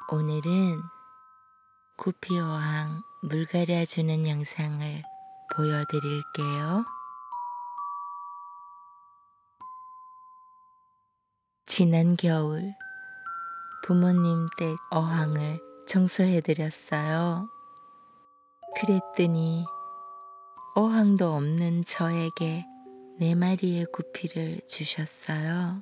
오늘은 구피 어항 물 갈아주는 영상을 보여드릴게요. 지난 겨울 부모님 댁 어항을 청소해드렸어요. 그랬더니 어항도 없는 저에게 4마리의 구피를 주셨어요.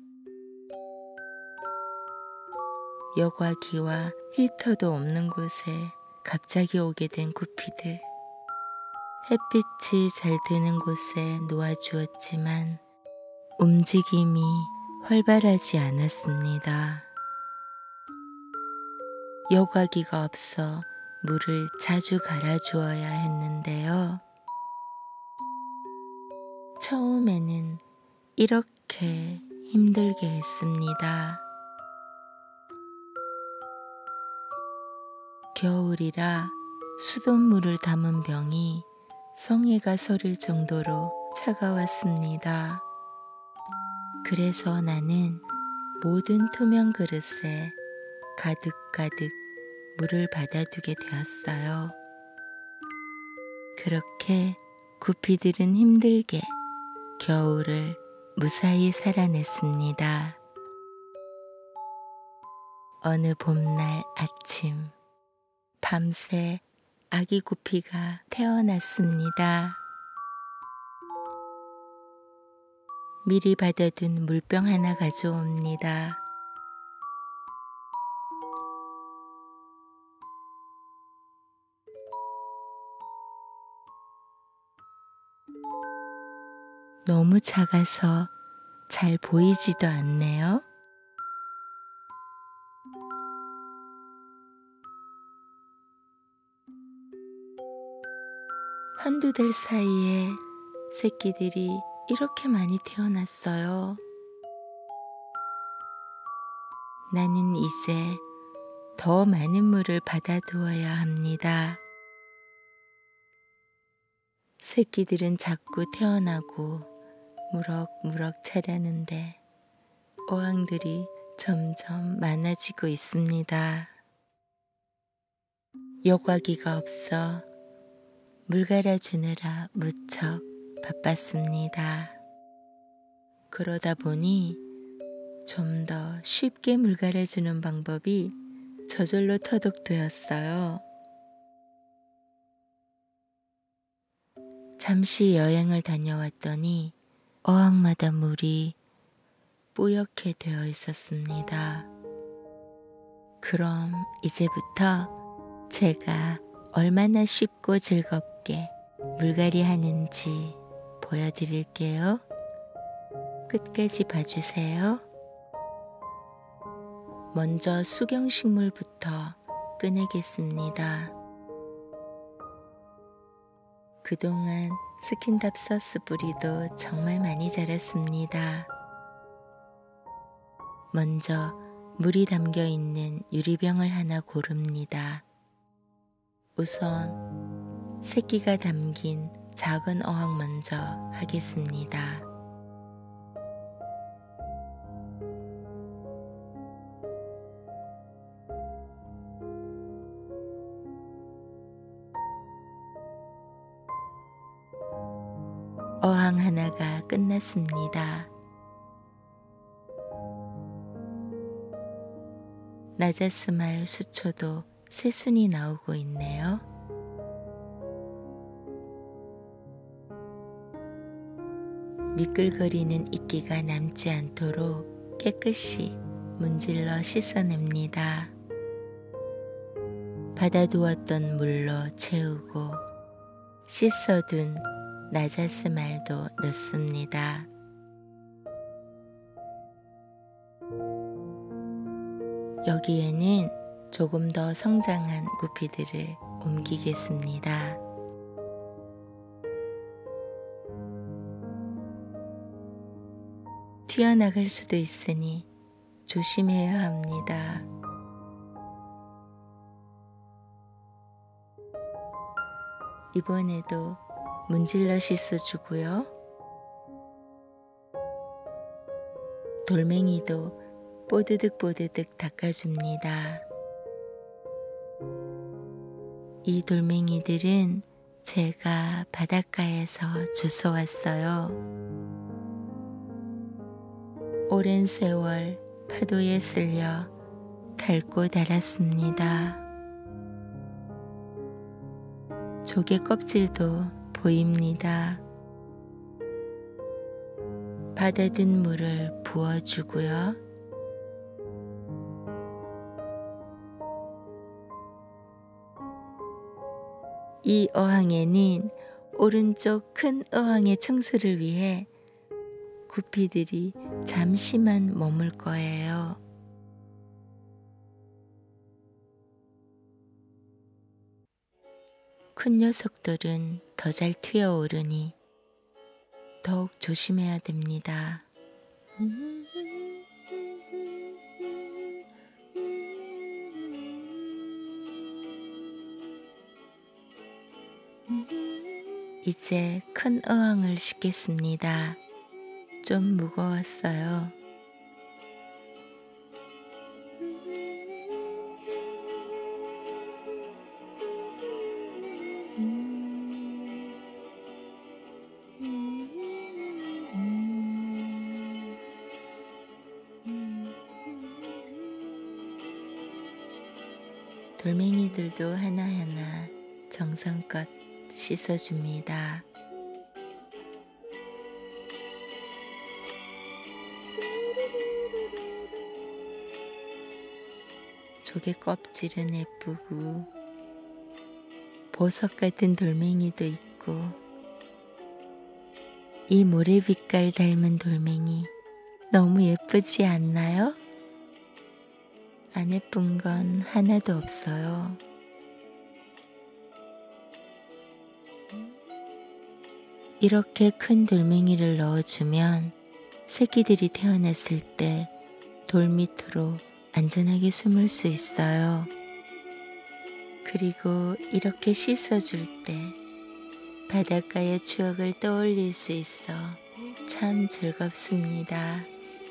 여과기와 히터도 없는 곳에 갑자기 오게 된 구피들. 햇빛이 잘 드는 곳에 놓아주었지만 움직임이 활발하지 않았습니다. 여과기가 없어 물을 자주 갈아주어야 했는데요. 처음에는 이렇게 힘들게 했습니다. 겨울이라 수돗물을 담은 병이 성에가 서릴 정도로 차가웠습니다. 그래서 나는 모든 투명 그릇에 가득가득 물을 받아두게 되었어요. 그렇게 구피들은 힘들게 겨울을 무사히 살아냈습니다. 어느 봄날 아침, 밤새 아기 구피가 태어났습니다. 미리 받아둔 물병 하나 가져옵니다. 너무 작아서 잘 보이지도 않네요. 한두 달 사이에 새끼들이 이렇게 많이 태어났어요. 나는 이제 더 많은 물을 받아두어야 합니다. 새끼들은 자꾸 태어나고 무럭무럭 자라는데 어항들이 점점 많아지고 있습니다. 여과기가 없어 물 갈아주느라 무척 바빴습니다. 그러다 보니 좀 더 쉽게 물 갈아주는 방법이 저절로 터득되었어요. 잠시 여행을 다녀왔더니 어항마다 물이 뽀얗게 되어 있었습니다. 그럼 이제부터 제가 얼마나 쉽고 즐겁게 물갈이 하는지 보여드릴게요. 끝까지 봐주세요. 먼저 수경식물부터 꺼내겠습니다. 그동안 스킨답서스 뿌리도 정말 많이 자랐습니다. 먼저 물이 담겨 있는 유리병을 하나 고릅니다. 우선 새끼가 담긴 작은 어항 먼저 하겠습니다. 어항 하나가 끝났습니다. 나자스말 수초도 새순이 나오고 있네요. 미끌거리는 이끼가 남지 않도록 깨끗이 문질러 씻어냅니다. 받아두었던 물로 채우고 씻어둔 나자스말도 넣습니다. 여기에는 조금 더 성장한 구피들을 옮기겠습니다. 튀어나갈 수도 있으니 조심해야 합니다. 이번에도 문질러 씻어주고요. 돌멩이도 뽀드득뽀드득 닦아줍니다. 이 돌멩이들은 제가 바닷가에서 주워왔어요. 오랜 세월 파도에 쓸려 닳고 닳았습니다. 조개 껍질도 보입니다. 받아든 물을 부어주고요. 이 어항에는 오른쪽 큰 어항의 청소를 위해 구피들이 잠시만 머물 거예요. 큰 녀석들은 더 잘 튀어오르니 더욱 조심해야 됩니다. 이제 큰 어항을 싣겠습니다. 좀 무거웠어요. 돌멩이들도 하나하나 정성껏 씻어줍니다. 조개 껍질은 예쁘고 보석 같은 돌멩이도 있고 이 모래빛깔 닮은 돌멩이 너무 예쁘지 않나요? 안 예쁜 건 하나도 없어요. 이렇게 큰 돌멩이를 넣어주면 새끼들이 태어났을 때 돌 밑으로 안전하게 숨을 수 있어요. 그리고 이렇게 씻어줄 때 바닷가의 추억을 떠올릴 수 있어 참 즐겁습니다.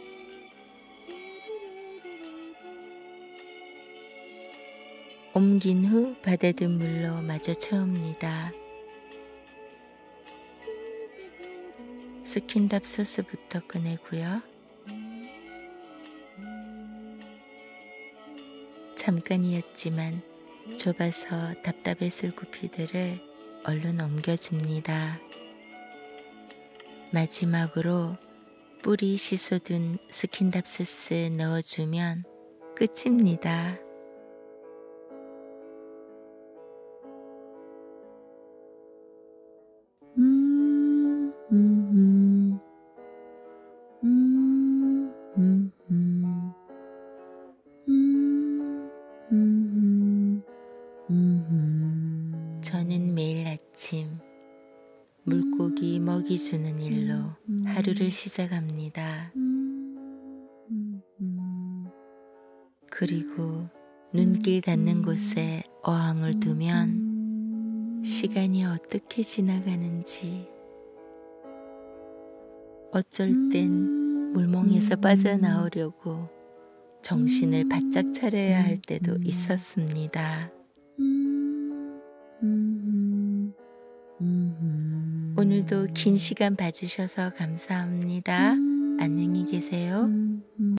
옮긴 후 받아든 물로 마저 채웁니다. 스킨답 소스부터 꺼내고요. 잠깐이었지만 좁아서 답답했을 구피들을 얼른 옮겨줍니다. 마지막으로 뿌리 씻어둔 스킨답 소스 넣어주면 끝입니다. 저는 매일 아침 물고기 먹이 주는 일로 하루를 시작합니다. 그리고 눈길 닿는 곳에 어항을 두면 시간이 어떻게 지나가는지 어쩔 땐 물멍에서 빠져나오려고 정신을 바짝 차려야 할 때도 있었습니다. 오늘도 긴 시간 봐주셔서 감사합니다. 안녕히 계세요.